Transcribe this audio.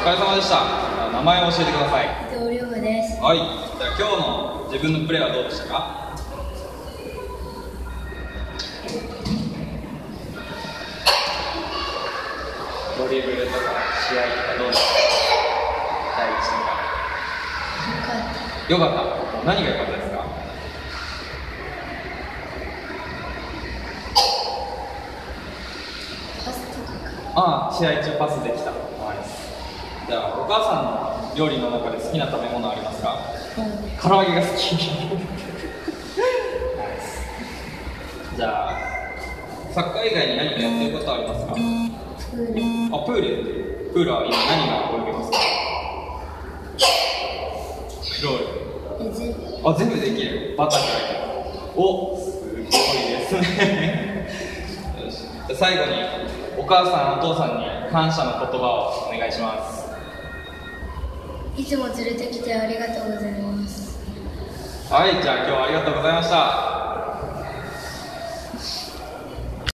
疲れ様でした。名前を教えてください。 伊藤亮です。 はい。じゃあ今日の自分のプレーはどうでしたか？ドリブルとか試合とかどうでしたか？第一戦が。よかった。何が良かったですか？ パスとかか。 ああ、試合中パスできた。はい。じゃあお母さんの料理の中で好きな食べ物ありますか？唐揚げが好き。じゃあサッカー以外に何かやってることありますか？ プール。 あ、プールやってる。プールは今何が泳げますか？クロール。あ、全部できる。バタフライと。お、すごいですね。よし。じゃあ最後にお母さんお父さんに感謝の言葉をお願いします。 いつも連れてきてありがとうございます。 はい、じゃあ今日はありがとうございました。